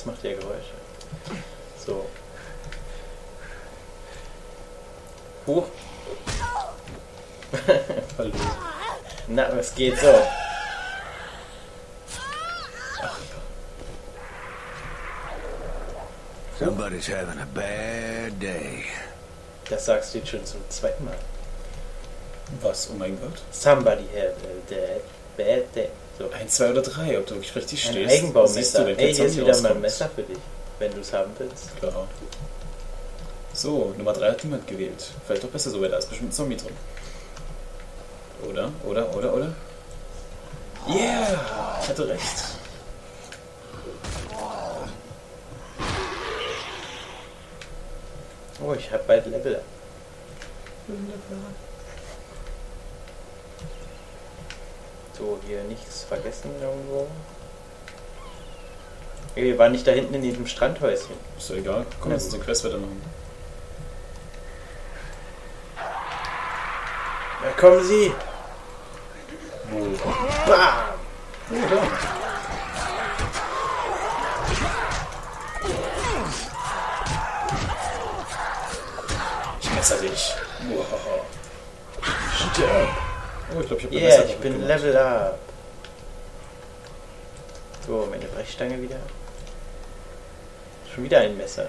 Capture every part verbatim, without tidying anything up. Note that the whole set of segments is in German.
das macht ja Geräusche. So. Hoch. Hallo. Na, was geht so? Ach ja. Somebody's having a bad day. Das sagst du jetzt schon zum zweiten Mal. Was? Oh mein Gott. Somebody had a bad, bad day. So. Ein, zwei oder drei, ob du wirklich richtig Ein stehst. Siehst du, Eigenbaumesser. wenn Ey, der hier ist Zombie wieder mal ein rauskommt. Messer für dich, wenn du es haben willst. Klar. So, Nummer drei hat niemand gewählt. Vielleicht doch besser so, weil da ist bestimmt ein Zombie drin. Oder? Oder? Oder? Oder? Yeah! Ich hatte recht. Oh, ich hab bald Level up. So, hier nichts vergessen irgendwo. Ey, wir waren nicht da hinten in diesem Strandhäuschen. Ist doch egal. Komm, lass uns den Quest weitermachen. Da kommen sie! Wo? Bam! Oh, da. Ich messer dich. Wow. Stirb. Oh, ich glaube, ich habe Yeah, ich bin Level up. So, meine Brechstange wieder. Schon wieder ein Messer.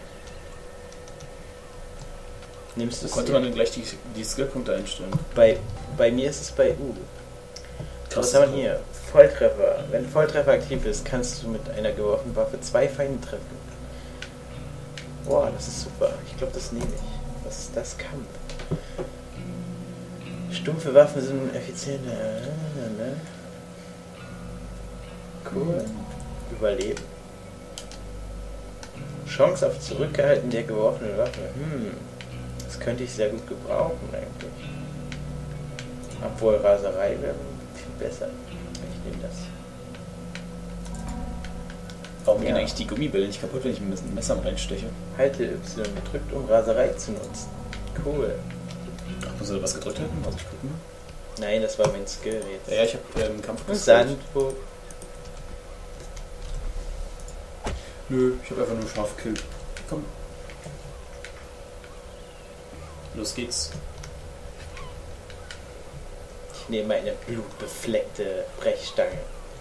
Nimmst du es? Konnte man dann gleich die, die Skillpunkte einstellen? Bei, bei mir ist es bei U. Krass. Was haben wir hier? Volltreffer. Wenn Volltreffer aktiv ist, kannst du mit einer geworfenen Waffe zwei Feinde treffen. Boah, das ist super. Ich glaube, das nehme ich. Was ist das? Kampf. Stumpfe Waffen sind effizienter. Ne? Cool. Überleben. Chance auf Zurückgehalten der geworfenen Waffe. Hm. Das könnte ich sehr gut gebrauchen eigentlich. Obwohl Raserei wäre viel besser. Ich nehme das. Warum Ja. gehen eigentlich die Gummibälle nicht kaputt, wenn ich mit einem Messer reinsteche? Halte Y gedrückt, um Raserei zu nutzen. Cool. Ach, muss er was gedrückt halten? Also ich guck mal. Nein, das war mein Skill jetzt. Ja, ja, ich habe ähm, Kampf Und Sandburg. Nö, ich habe einfach nur scharf gekillt. Komm. Los geht's. Ich nehme eine blutbefleckte Brechstange.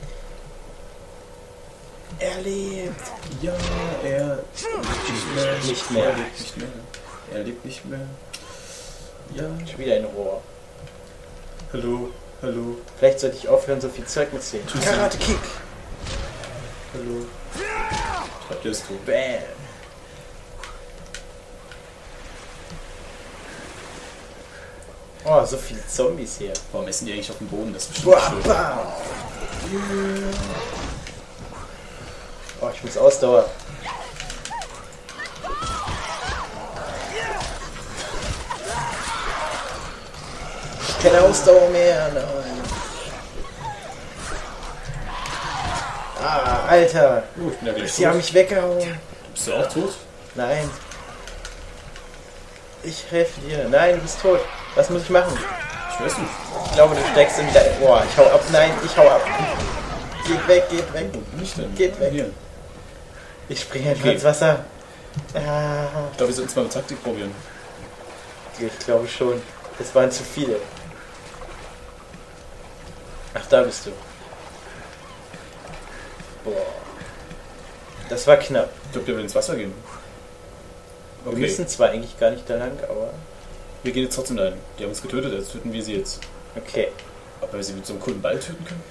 Er lebt. Ja, er lebt nicht mehr. Nicht mehr. Er lebt nicht mehr. Er lebt nicht mehr. Ja. Schon wieder ein Rohr. Hallo, hallo, Vielleicht sollte ich aufhören, so viel Zeug mitzunehmen. Tschüssi. Karate Kick. hallo. Schreibt ihr es tot? Bam. Oh, so viele Zombies hier. Warum essen die eigentlich auf dem Boden? Das ist bestimmt Boah, schön. bam. Oh, ich muss Ausdauer. Keine Ausdauer mehr, nein. Ah, Alter. Oh, ich bin ja gleich Sie haben tot. mich weggehauen. Bist du auch tot? Nein. Ich helfe dir. Nein, du bist tot. Was muss ich machen? Ich weiß nicht. Ich glaube, du steckst in der... Boah, ich hau ab. Nein, ich hau ab. Geht weg, geht weg. Wo bin ich denn? Geht weg. Hier. Ich springe einfach Okay. ins Wasser. Ah, Ich glaube, wir sollten es mal mit Taktik probieren. ich glaube schon. Es waren zu viele. Ach, da bist du. Boah. Das war knapp. Ich glaube, wir will ins Wasser gehen. Wir Okay, müssen zwar eigentlich gar nicht da lang, aber... wir gehen jetzt trotzdem dahin. Die haben uns getötet, jetzt töten wir sie jetzt. Okay. Ob wir sie mit so einem coolen Ball töten können?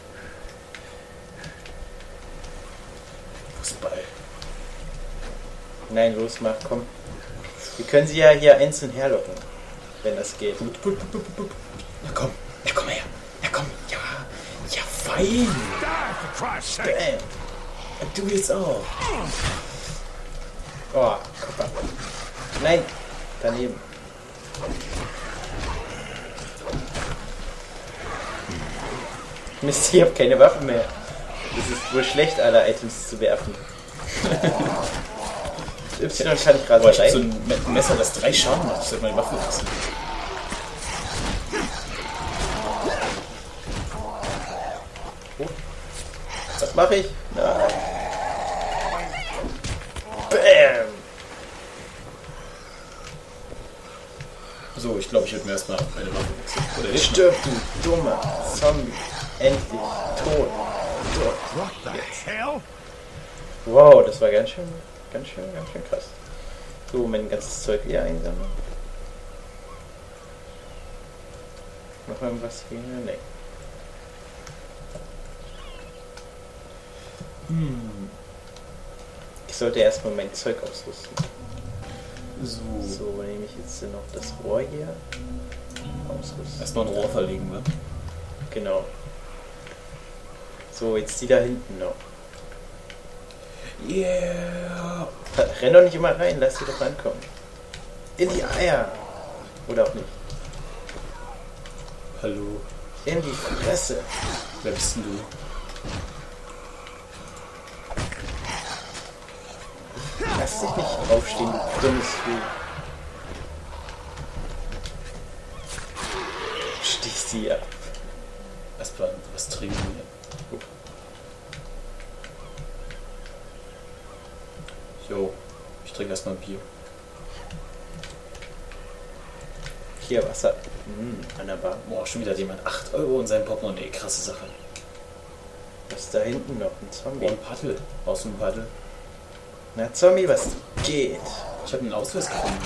Wo ist der Ball? Nein, los, mach, komm. Wir können sie ja hier einzeln herlocken. Wenn das geht. Pup, pup, pup, pup, pup. Na komm, ja komm her. Ja komm, ja. Ja, fein. Bam. Und du jetzt auch. Oh, Kopf ab. Nein, daneben. Mist, ich hab keine Waffe mehr. Es ist wohl schlecht, alle Items zu werfen. Y kann ich gerade Boah, ich hab so rein. ein Me- Messer, das drei Schaden macht. Ich sollte meine Waffe wechseln. Was mache ich? Nein. ich glaube, ich würde mir erstmal eine Waffe wechseln. Oder nicht? Stirb, du dummer Zombie. Endlich tot. What the hell? Wow, das war ganz schön, ganz schön, ganz schön krass. So, mein ganzes Zeug wieder einsammeln. Noch irgendwas hier? Nee. Hm. Ich sollte erstmal mein Zeug ausrüsten. So. So, nehme ich jetzt noch das Rohr hier. Ausrüsten. Erstmal ein Rohr verlegen, wa? Genau. So, jetzt die da hinten noch. Yeah! Renn doch nicht immer rein, lass sie doch rankommen. In die Eier! Oder auch nicht. Hallo. In die Fresse! Wer bist denn du? Lass dich nicht aufstehen, du dummes Vieh. Stich sie ab. Erstmal was trinken hier. Jo, ich trinke erstmal ein Bier. Hier, Wasser. Hm, an der Bar. Boah, schon wieder jemand. acht Euro in seinem Portemonnaie. Krasse Sache. Was ist da hinten noch? Ein Oh, Zombie. ein Paddel. Brauchst du ein Paddel? Na, Zombie, was geht? Ich habe einen Ausweis gefunden.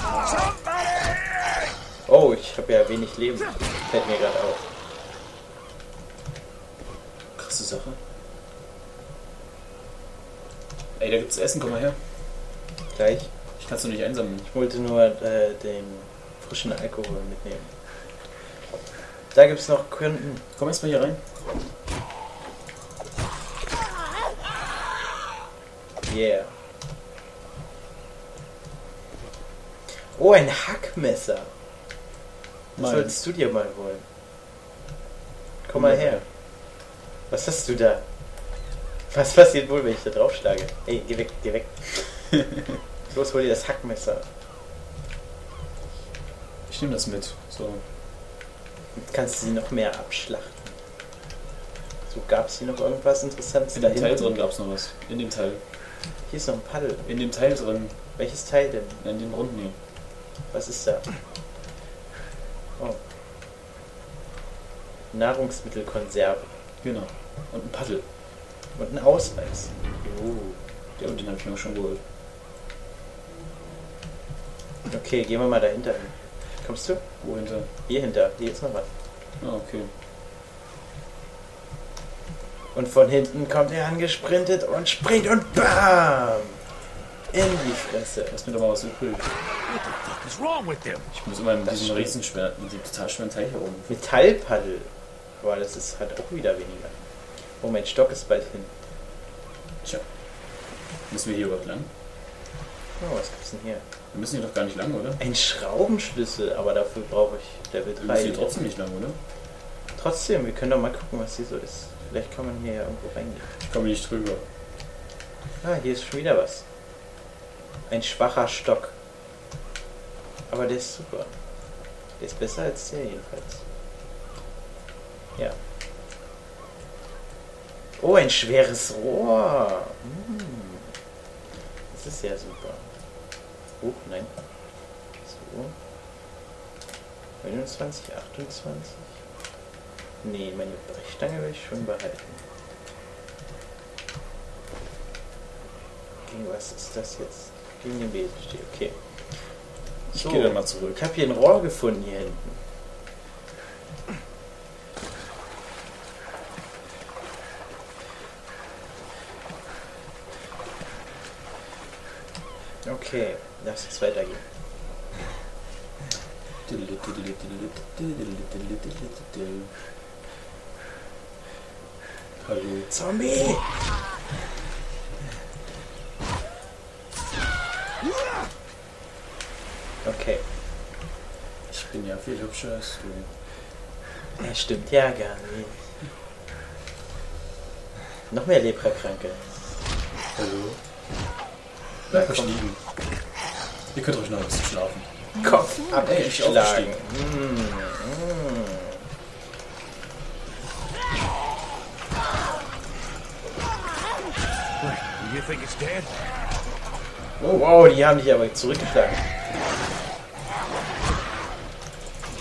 Oh, ich habe ja wenig Leben. Fällt mir gerade auf. Krasse Sache. Ey, da gibt's Essen. Komm mal her. Gleich. Ich kann's doch nicht einsammeln. Ich wollte nur äh, den frischen Alkohol mitnehmen. Da gibt's noch Kunden. Komm erst mal hier rein. Yeah. Oh, ein Hackmesser. Das Nein. solltest du dir mal holen. Komm mal her. Was hast du da? Was passiert wohl, wenn ich da draufschlage? Ey, geh weg, geh weg. Los, hol dir das Hackmesser. Ich nehme das mit. So. Jetzt kannst du sie noch mehr abschlachten. So, gab's hier noch irgendwas Interessantes In da dem Teil hinten? drin gab's noch was. In dem Teil. Hier ist noch ein Paddel. In dem Teil drin. Welches Teil denn? In dem runden hier. Was ist da? Oh. Nahrungsmittelkonserve. Genau. Und ein Paddel. Und ein Ausweis. Oh. Ja, und den habe ich mir auch schon geholt. Okay, gehen wir mal dahinter hin. Kommst du? Wo hinter? Hier hinter. Hier ist noch was. Ah, okay. Und von hinten kommt er angesprintet und springt und BAM! In die Fresse. Lass mir doch mal was übrig. What the fuck is wrong with them? Ich muss immer in Das diesem stimmt. riesen schwer, mit dem total schweren Teil hier oben. Metallpaddel. Boah, das ist halt auch wieder weniger. Oh, mein Stock ist bald hin. Tja. Müssen wir hier überhaupt lang? Oh, was gibt's denn hier? Wir müssen hier doch gar nicht lang, oder? Ein Schraubenschlüssel, aber dafür brauche ich Level Wir müssen drei. hier trotzdem nicht lang, oder? Trotzdem, wir können doch mal gucken, was hier so ist. Vielleicht kann man hier ja irgendwo reingehen. Ich komme nicht drüber. Ah, hier ist schon wieder was. Ein schwacher Stock. Aber der ist super. Der ist besser als der jedenfalls. Ja. Oh, ein schweres Rohr. Hm. Das ist ja super. Oh, nein. So. neunundzwanzig, achtundzwanzig. Nee, meine Brechstange will ich schon behalten. Gegen was ist das jetzt? Gegen den Besenstiel, okay. Ich So, gehe dann mal zurück. Ich habe hier ein Rohr gefunden hier hinten. Okay, lass uns weitergehen. Hallo. Zombie! Okay, Ich bin ja viel hübscher als du. das stimmt ja gar nicht. Noch mehr Leprakranke. Hallo. Bleibt euch liegen. Ihr könnt euch noch ein bisschen schlafen. Kopf Ey, ich abgeschlagen. aufgestiegen. Mm, mm. Do you think it's dead? Oh, wow, die haben dich aber zurückgeschlagen.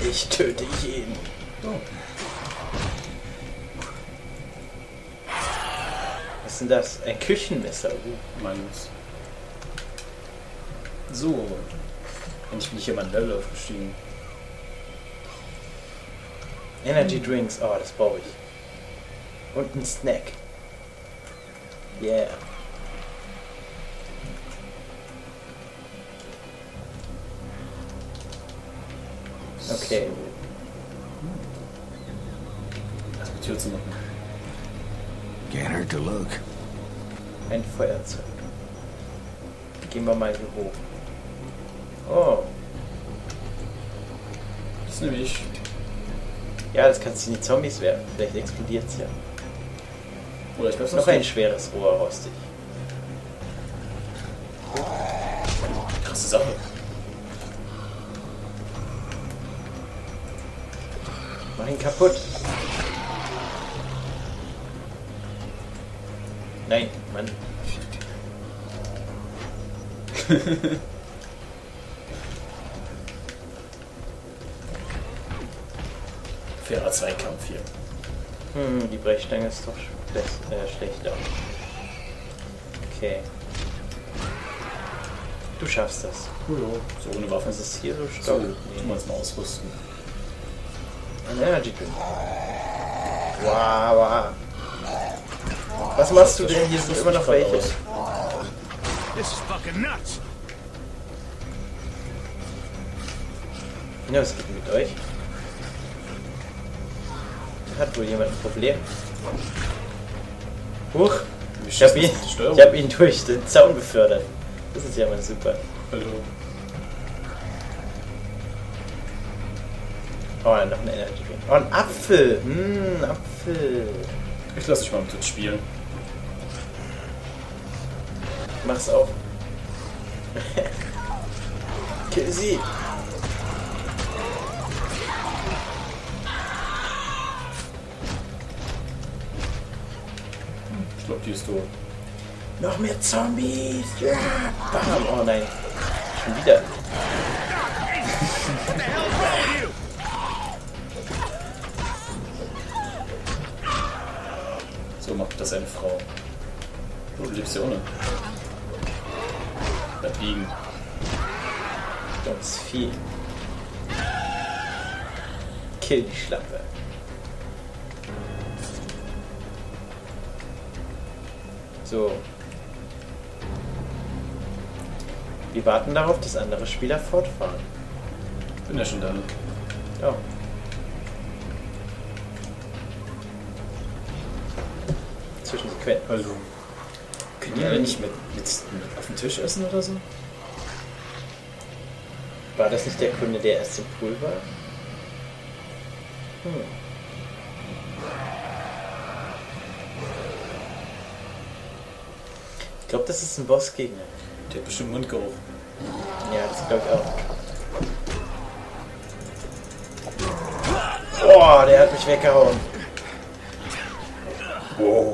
Ich töte jeden. Oh. Was ist denn das? Ein Küchenmesser. Uh. Meines. So. Endlich bin ich hier mal ein Level aufgestiegen. Energy Drinks. Oh, das brauche ich. Und ein Snack. Yeah. Okay. Lass die Tür zu machen. Can't hurt to look. Ein Feuerzeug. Gehen wir mal hier hoch. Oh. Das nehme ich. Ja, das kannst du in die Zombies werfen. Vielleicht explodiert es ja. Oder ich weiß Noch ein schweres Rohr rostig. Krasse Sache. Mach ihn kaputt. Nein, Mann. Fairer Zweikampf hier. Hm, die Brechstange ist doch schlecht, äh, schlechter. Okay. Du schaffst das. Cool. So ohne Waffen. Was ist hier so So, Stock? tun wir uns mal ausrüsten. Ein Energy Drink. Wow, wow. Was machst du denn? Hier sind immer noch welche. This is fucking nuts. Ja, was geht denn mit euch? Hat wohl jemand ein Problem? Huch! Ich hab ihn, ich hab ihn durch den Zaun befördert. Das ist ja mal super. Hallo. Oh, noch ein Energy Drink. Oh, ein Apfel! Mmm, Apfel. Ich lasse dich mal mit uns spielen. Mach's auf. Kill sie! Ich glaube, die ist tot. Noch mehr Zombies! Ja! Bam! Oh nein. Schon wieder. What the hell's wrong with you? So macht das eine Frau. Oh, du lebst ja ohne. Bleib liegen. Dummes Vieh. Kill die Schlampe. So. Wir warten darauf, dass andere Spieler fortfahren. Bin ja schon da. Oh. Zwischensequenz. Also. Können die alle nicht mit, mit, mit auf dem Tisch essen oder so? War das nicht der Kunde, der erst im Pool war? Hm. Ich glaube, das ist ein Bossgegner. Der hat bestimmt Mundgeruch. Ja, das glaube ich auch. Boah, der hat mich weggehauen. Wow.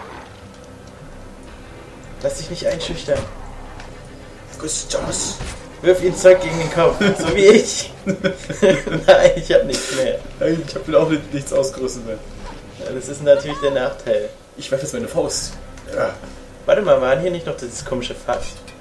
Lass dich nicht einschüchtern. Gustos. Wirf ihn Zeug gegen den Kopf, so wie ich. Nein, ich habe nichts mehr. Ich habe auch nichts ausgerüstet mehr. Ja, das ist natürlich der Nachteil. Ich werfe jetzt meine Faust. Ja. Warte mal, waren hier nicht noch dieses komische Fass?